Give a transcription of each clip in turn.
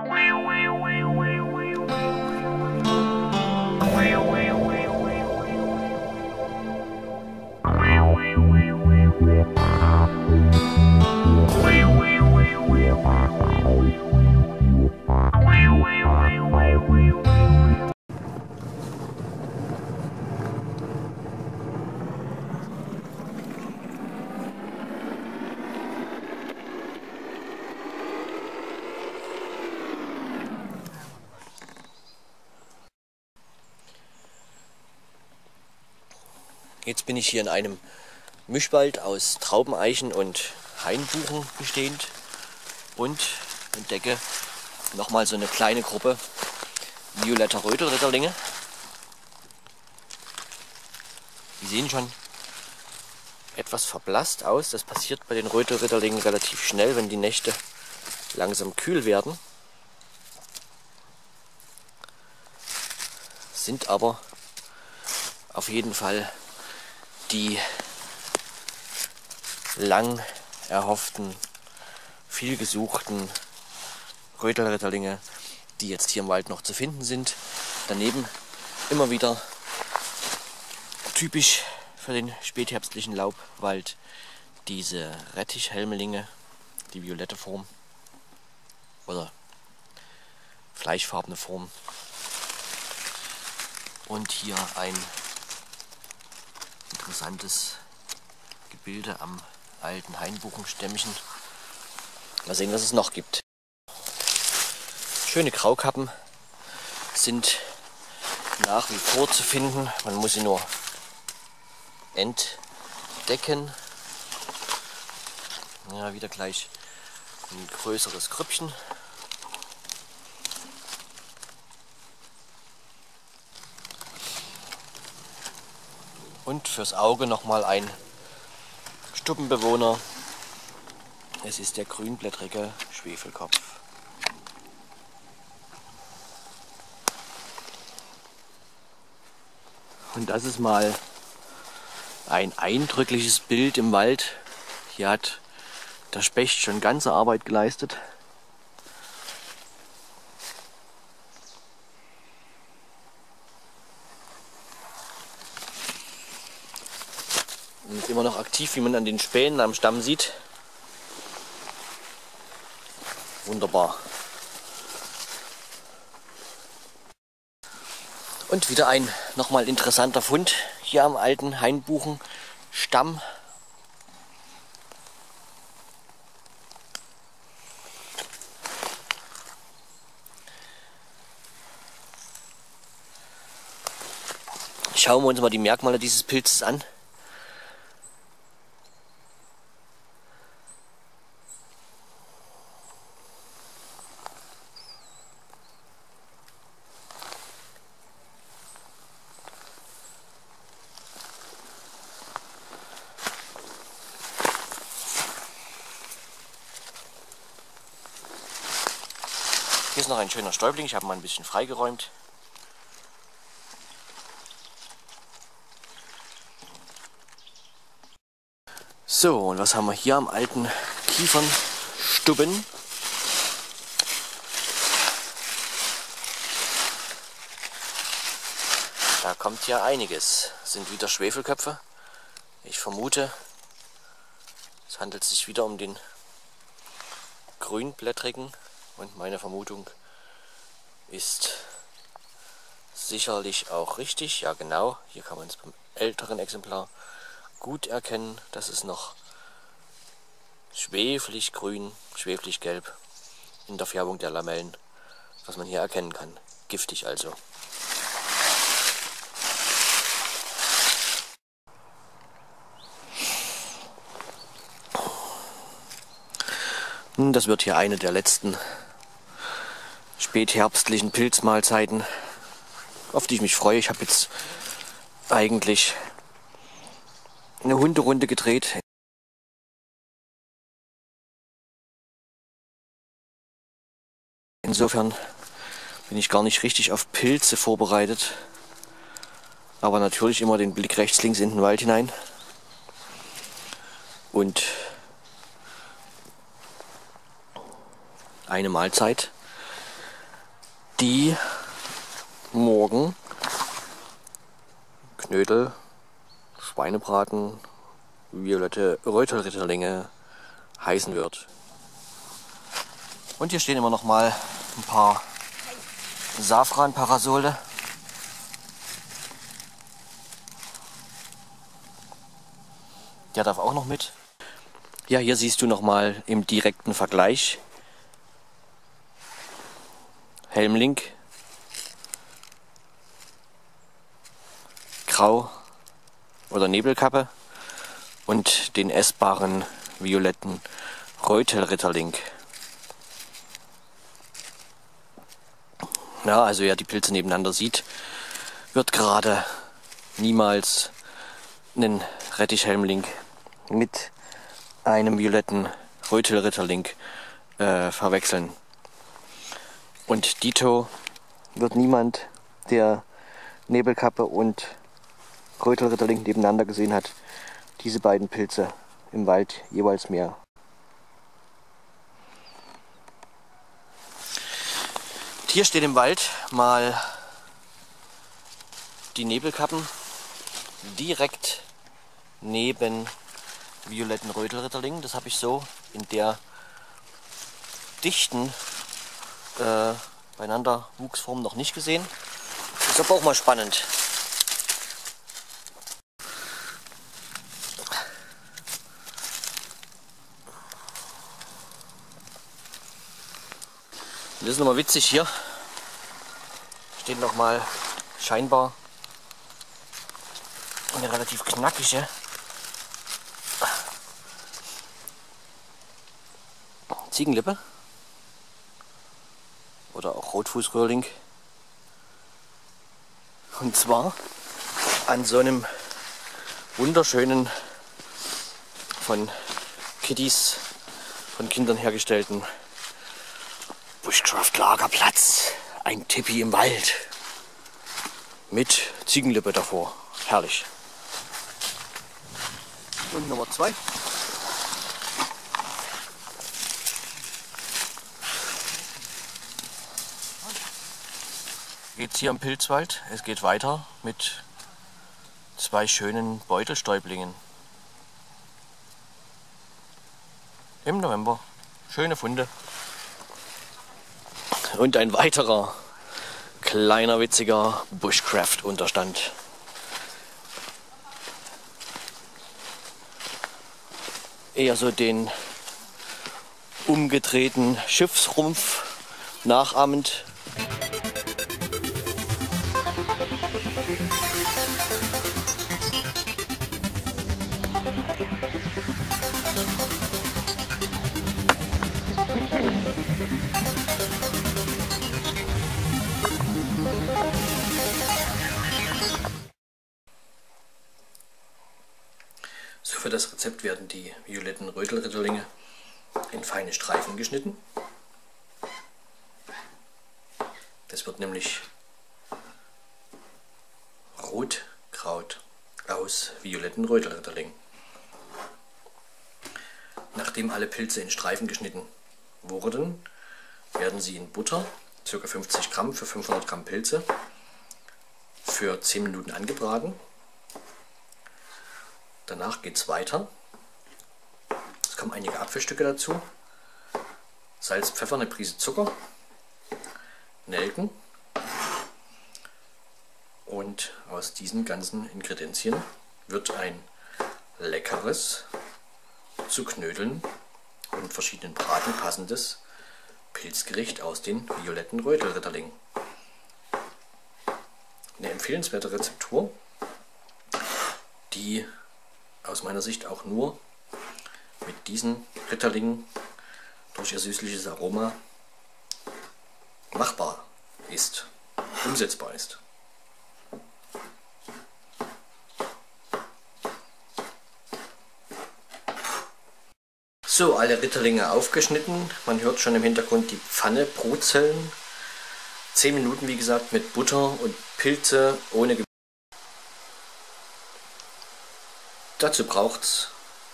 Jetzt bin ich hier in einem Mischwald aus Traubeneichen und Hainbuchen bestehend und entdecke nochmal so eine kleine Gruppe violetter Rötelritterlinge. Die sehen schon etwas verblasst aus. Das passiert bei den Rötelritterlingen relativ schnell, wenn die Nächte langsam kühl werden. Sind aber auf jeden Fall die lang erhofften, viel gesuchten Rötelritterlinge, die jetzt hier im Wald noch zu finden sind. Daneben immer wieder typisch für den spätherbstlichen Laubwald diese Rettichhelmelinge, die violette Form oder fleischfarbene Form. Und hier ein interessantes Gebilde am alten Hainbuchenstämmchen. Mal sehen, was es noch gibt. Schöne Graukappen sind nach wie vor zu finden. Man muss sie nur entdecken. Ja, wieder gleich ein größeres Grüppchen. Und fürs Auge nochmal ein Stubbenbewohner. Es ist der grünblättrige Schwefelkopf. Und das ist mal ein eindrückliches Bild im Wald. Hier hat der Specht schon ganze Arbeit geleistet. Und ist immer noch aktiv, wie man an den Spänen am Stamm sieht. Wunderbar. Und wieder ein nochmal interessanter Fund hier am alten Hainbuchenstamm. Schauen wir uns mal die Merkmale dieses Pilzes an. Hier ist noch ein schöner Stäubling, ich habe mal ein bisschen freigeräumt. So, und was haben wir hier am alten Kiefernstubben? Da kommt ja einiges. Das sind wieder Schwefelköpfe. Ich vermute, es handelt sich wieder um den grünblättrigen. Und meine Vermutung ist sicherlich auch richtig. Ja genau, hier kann man es beim älteren Exemplar gut erkennen, dass es noch schweflig grün, schweflig gelb in der Färbung der Lamellen, was man hier erkennen kann. Giftig also. Das wird hier eine der letzten spätherbstlichen Pilzmahlzeiten, auf die ich mich freue. Ich habe jetzt eigentlich eine Hunderunde gedreht. Insofern bin ich gar nicht richtig auf Pilze vorbereitet, aber natürlich immer den Blick rechts, links in den Wald hinein. Und eine Mahlzeit die morgen Knödel, Schweinebraten, violette Reutelritterlinge heißen wird. Und hier stehen immer noch mal ein paar Safran-Parasole. Der darf auch noch mit. Ja, hier siehst du noch mal im direkten Vergleich Helmling, Grau oder Nebelkappe und den essbaren violetten Reutelritterling. Ja, also wer die Pilze nebeneinander sieht, wird gerade niemals einen Rettichhelmling mit einem violetten Reutelritterling verwechseln. Und dito wird niemand, der Nebelkappe und Reutelritterling nebeneinander gesehen hat, diese beiden Pilze im Wald jeweils mehr. Hier steht im Wald mal die Nebelkappen direkt neben violetten Reutelritterlingen. Das habe ich so in der dichten beieinander Wuchsform noch nicht gesehen. Das ist aber auch mal spannend. Und das ist nochmal witzig, hier steht nochmal scheinbar eine relativ knackige Ziegenlippe oder auch Rotfußröhrling. Und zwar an so einem wunderschönen, von Kiddies, von Kindern hergestellten Bushcraft-Lagerplatz. Ein Tipi im Wald mit Ziegenlippe davor. Herrlich. Und Nummer 2. Geht's hier im Pilzwald. Es geht weiter mit 2 schönen Beutelstäublingen. Im November. Schöne Funde. Und ein weiterer kleiner witziger Bushcraft-Unterstand. Eher so den umgedrehten Schiffsrumpf nachahmend. So, für das Rezept werden die violetten Reutelritterlinge in feine Streifen geschnitten. Das wird nämlich Rotkraut aus violetten Reutelritterlingen. Nachdem alle Pilze in Streifen geschnitten wurden, werden sie in Butter, ca. 50 Gramm für 500 Gramm Pilze, für 10 Minuten angebraten. Danach geht es weiter. Es kommen einige Apfelstücke dazu, Salz, Pfeffer, eine Prise Zucker, Nelken. Und aus diesen ganzen Ingredienzien wird ein leckeres, zu Knödeln und verschiedenen Braten passendes Pilzgericht aus den violetten Reutelritterlingen. Eine empfehlenswerte Rezeptur, die aus meiner Sicht auch nur mit diesen Ritterlingen durch ihr süßliches Aroma machbar ist, umsetzbar ist. So, alle Ritterlinge aufgeschnitten. Man hört schon im Hintergrund die Pfanne brutzeln. 10 Minuten, wie gesagt, mit Butter und Pilze ohne Gewürze. Dazu braucht es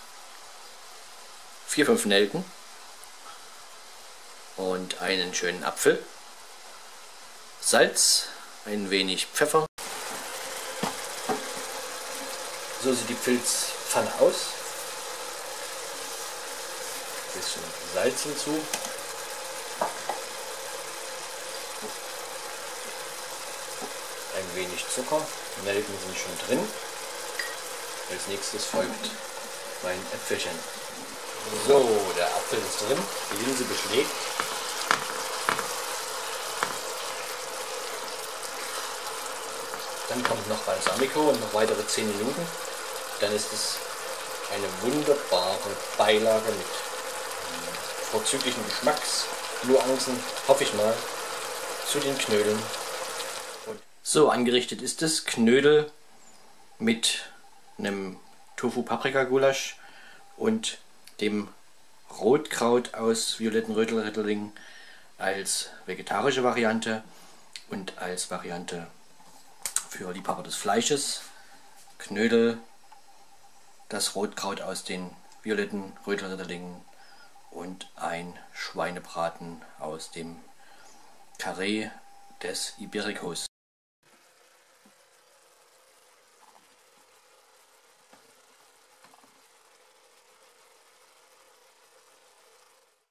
4-5 Nelken und einen schönen Apfel. Salz, ein wenig Pfeffer. So sieht die Pilzpfanne aus. Ein bisschen Salz hinzu. Ein wenig Zucker. Nelken sind schon drin. Als nächstes folgt mein Äpfelchen. So, der Apfel ist drin, die Linse beschlägt. Dann kommt noch Balsamico und noch weitere 10 Minuten. Dann ist es eine wunderbare Beilage mit vorzüglichen Geschmacksnuancen, hoffe ich mal, zu den Knödeln. So, angerichtet ist es. Knödel mit einem Tofu-Paprika-Gulasch und dem Rotkraut aus violetten Rötelritterlingen als vegetarische Variante und als Variante für Liebhaber des Fleisches. Knödel, das Rotkraut aus den violetten Rötelritterlingen und ein Schweinebraten aus dem Karree des Iberikos.